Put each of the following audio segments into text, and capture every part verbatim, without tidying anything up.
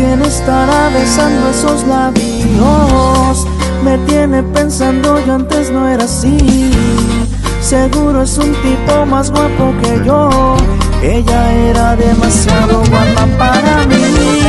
¿Quién estará besando esos labios? Me tiene pensando, yo antes no era así. Seguro es un tipo más guapo que yo. Ella era demasiado guapa para mí.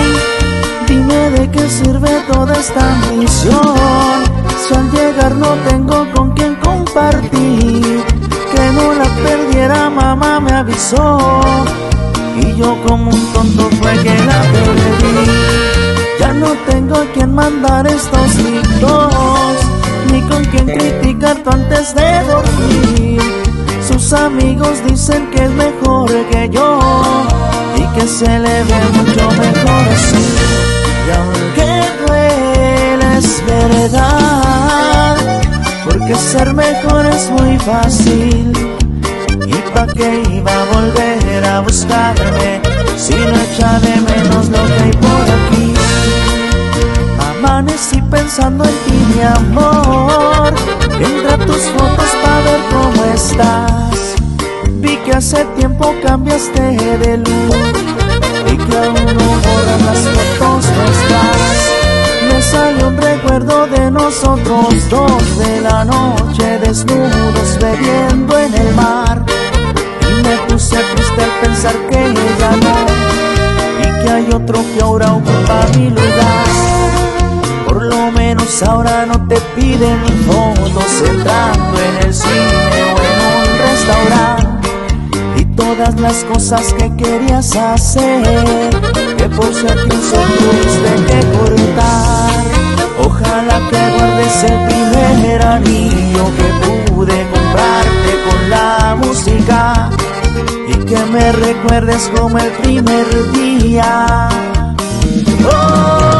Dime de qué sirve toda esta misión si al llegar no tengo con quién compartir. Que no la perdiera, mamá me avisó, y yo como un tonto fue que la perdí. Ya no tengo a quien mandar estos TikToks, ni con quien criticar tú antes de dormir. Sus amigos dicen que es mejor que yo y que se le ve mucho mejor así. Y aunque duele es verdad, porque ser mejor es muy fácil. ¿Y pa' qué iba a volver a buscarme si no echa de menos lo que hay por aquí? Amanecí pensando en ti, mi amor. Entré a tus fotos pa' ver cómo estás. Vi que hace tiempo cambiaste de look y que aún no borras las fotos nuestras. Me salió un recuerdo de nosotros dos, de la noche desnudos bebiendo en el mar. Y me puse triste al pensar que ella no, y que hay otro que ahora ocupa mi lugar. Por lo menos ahora no te piden ni fotos entrando en el cine o en un restaurante. Y todas las cosas que querías hacer, que por si acaso tuviste que cortar. Ojalá que guardes el primer anillo que pude comprarte con la música, y que me recuerdes como el primer día. Oh.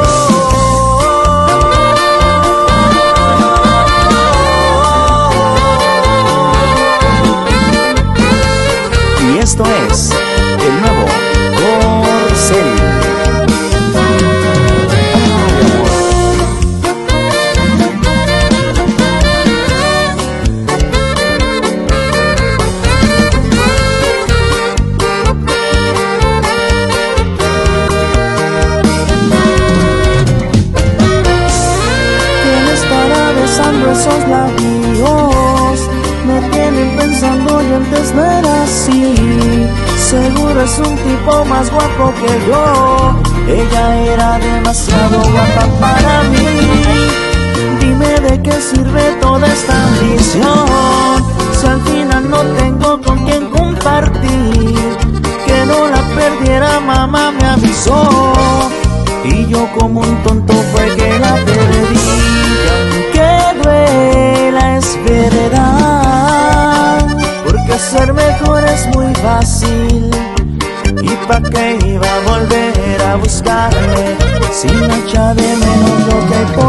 Y esto es el nuevo Porcel. ¿Quién estará besando esos labios? Me tienen pensando, y antes no era así. Seguro es un tipo más guapo que yo. Ella era demasiado guapa para mí. Dime de qué sirve toda esta ambición si al final no tengo con quién compartir. Que no la perdiera, mamá me avisó, y yo como un tonto fue que la perdí. Y aunque duela es verdad, porque ser mejor es muy fácil. ¿Y pa' qué iba a volver a buscarme si no echa de menos lo que hay por